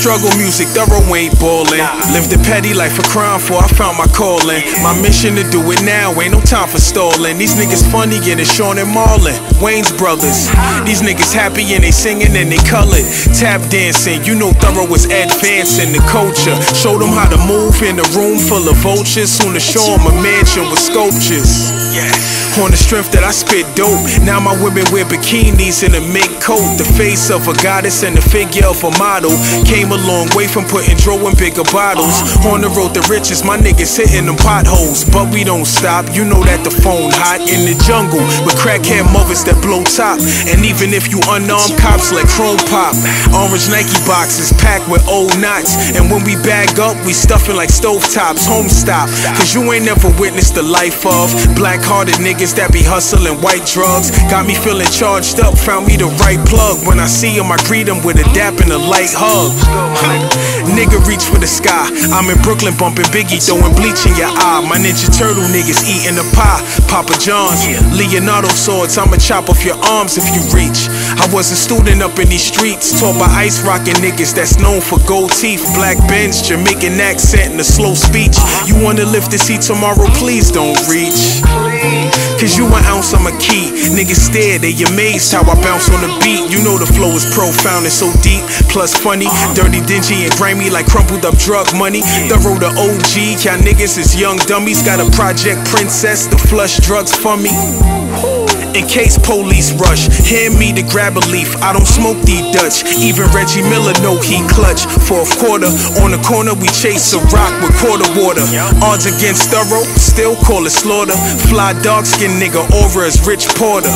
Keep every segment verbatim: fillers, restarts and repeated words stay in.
struggle music, Thorogh ain't ballin'. Lived a petty life a crime for I found my calling. My mission to do it now, ain't no time for stalling. These niggas funny, getting Sean and Marlon, Wayne's brothers. These niggas happy and they singing and they colored. Tap dancing, you know Thorogh was advancing the culture. Showed them how to move in a room full of vultures. Soon to show them a mansion with sculptures. On the strength that I spit dope, now my women wear bikinis and a mink coat. The face of a goddess and the figure of a model. Came a long way from putting dro in bigger bottles. On the road the riches, my niggas hitting them potholes. But we don't stop, you know that the phone hot. In the jungle with crackhead mothers that blow top. And even if you unarmed, cops let chrome pop. Orange Nike boxes packed with old knots. And when we bag up, we stuffing like stovetops. Home stop, cause you ain't never witnessed the life of black-hearted niggas that be hustling white drugs. Got me feeling charged up, found me the right plug. When I see him, I greet him with a dap and a light hug. Nigga reach for the sky. I'm in Brooklyn bumping Biggie, throwing bleach in your eye. My Ninja Turtle niggas eating the pie. Papa John's, Leonardo swords, I'ma chop off your arms if you reach. I was a student up in these streets, taught by ice rocking niggas that's known for gold teeth, black Benz, Jamaican accent, and a slow speech. You wanna live to see tomorrow, please don't reach. Cause you an ounce, I'm a key. Niggas stare, they amazed how I bounce on the beat. You know the flow is profound and so deep, plus funny. Dirty, dingy, and grimy like crumpled up drug money. Thorogh the O G, y'all niggas is young dummies. Got a project princess to flush drugs for me. In case police rush, hand me to grab a leaf. I don't smoke the Dutch. Even Reggie Miller know he clutch. Fourth quarter, on the corner we chase a rock with quarter water. Odds against Thorogh, still call it slaughter. Fly dark skin nigga, aura is Rich Porter.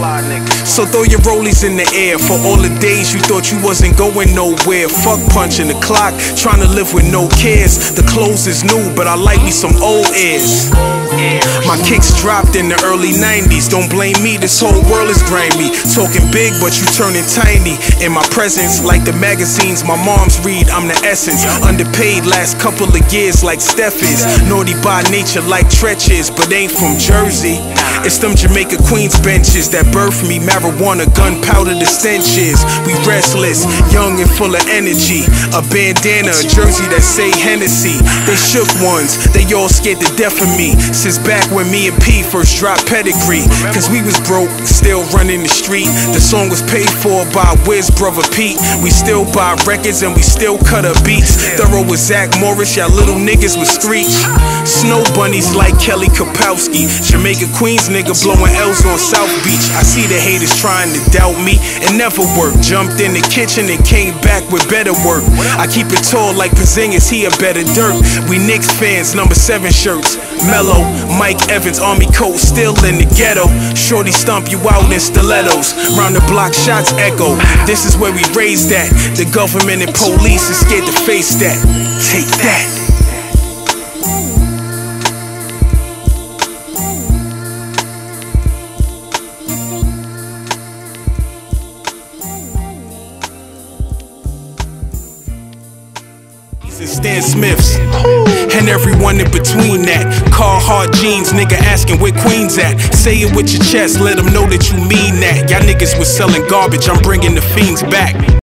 So throw your rollies in the air for all the days you thought you wasn't going nowhere. Fuck punching the clock, trying to live with no cares. The clothes is new, but I like me some old airs. My kicks dropped in the early nineties. Don't blame me, this whole world is grimy. Talking big, but you turning tiny. In my presence, like the magazines my moms read, I'm the essence. Underpaid last couple of years like Steph is. Naughty by nature like Tretch is, but ain't from Jersey. It's them Jamaica Queens benches that birthed me. Marijuana, gunpowder, the stenches. We restless, young and full of energy. A bandana, a jersey that say Hennessy. They shook ones, they all scared to death of me. Since back when me and P first dropped Pedigree. Cause we was broke, still running the street. The song was paid for by Wiz brother Pete. We still buy records and we still cut our beats. Thorogh with Zach Morris, y'all little niggas with Screech. Snow bunnies like Kelly Kapowski. Jamaica Queens nigga blowing L's on South Beach. I see the haters trying to doubt me, it never worked. Jumped in the kitchen and came back with better work. I keep it tall like Porzingis, he a better dirt. We Knicks fans, number seven shirts. Mellow, Mike Evans, army coat, still in the ghetto. Shorty stomp you out in stilettos. Round the block shots echo. This is where we raised that. The government and police is scared to face that. Take that. And Stan Smiths, and everyone in between that. Carhartt jeans, nigga asking where Queens at. Say it with your chest, let them know that you mean that. Y'all niggas was selling garbage, I'm bringing the fiends back.